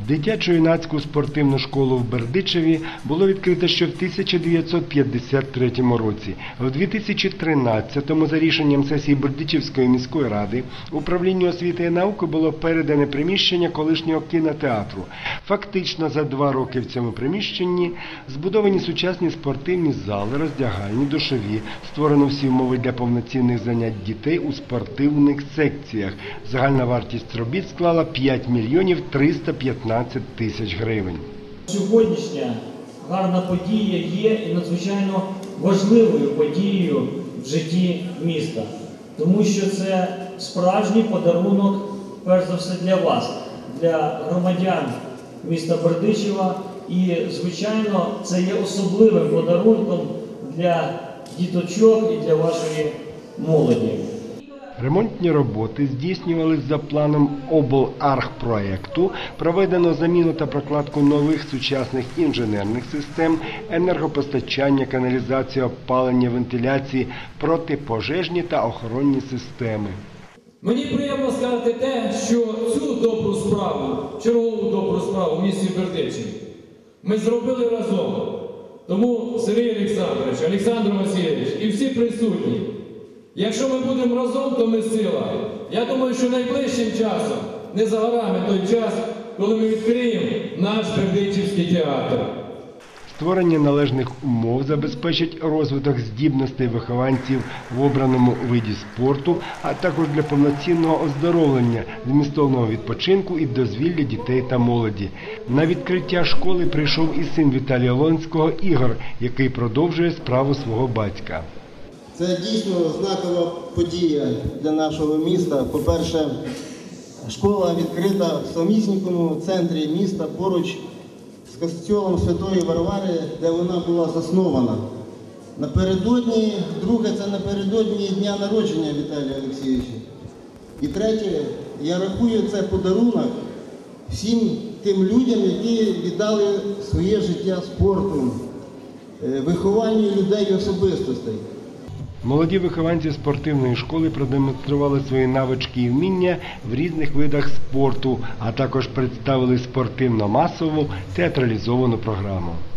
Дитячо-юнацьку спортивну школу в Бердичеві було відкрито ще в 1953 році. В 2013-му за рішенням сесії Бердичівської міської ради управлінню освіти і науки було передане приміщення колишнього кінотеатру. Фактично за 2 роки в цьому приміщенні збудовані сучасні спортивні зали, роздягальні, душові, створено всі умови для повноцінних занять дітей у спортивних секціях. Загальна вартість робіт склала 5 мільйонів 315 тисяч гривень. Сьогоднішня гарна подія є і надзвичайно важливою подією в житті міста. Тому що це справжній подарунок, перш за все, для вас, для громадян міста Бердичева. І, звичайно, це є особливим подарунком для діточок і для вашої молоді. Ремонтні роботи здійснювалися за планом обл.архпроекту, проведено заміну та прокладку нових сучасних інженерних систем, енергопостачання, каналізації, опалення, вентиляції, протипожежні та охоронні системи. Мені приємно сказати те, що цю добру справу, чергову добру справу в місті Бердичеві ми зробили разом. Тому Сергій Олександрович, Олександр Васильович і всі присутні, якщо ми будемо разом, то ми сила. Я думаю, що найближчим часом, не за горами той час, коли ми відкриємо наш Бердичівський театр. Створення належних умов забезпечить розвиток здібностей вихованців в обраному виді спорту, а також для повноцінного оздоровлення, змістовного відпочинку і дозвілля дітей та молоді. На відкриття школи прийшов і син Віталія Лонського Ігор, який продовжує справу свого батька. Це дійсно знакова подія для нашого міста. По-перше, школа відкрита в самісінькому центрі міста, поруч з костьолом Святої Варвари, де вона була заснована. Напередодні, друге, це напередодні дня народження Віталія Олексійовича. І третє, я рахую, це подарунок всім тим людям, які віддали своє життя спорту, вихованню людей і особистостей. Молоді вихованці спортивної школи продемонстрували свої навички і вміння в різних видах спорту, а також представили спортивно-масову театралізовану програму.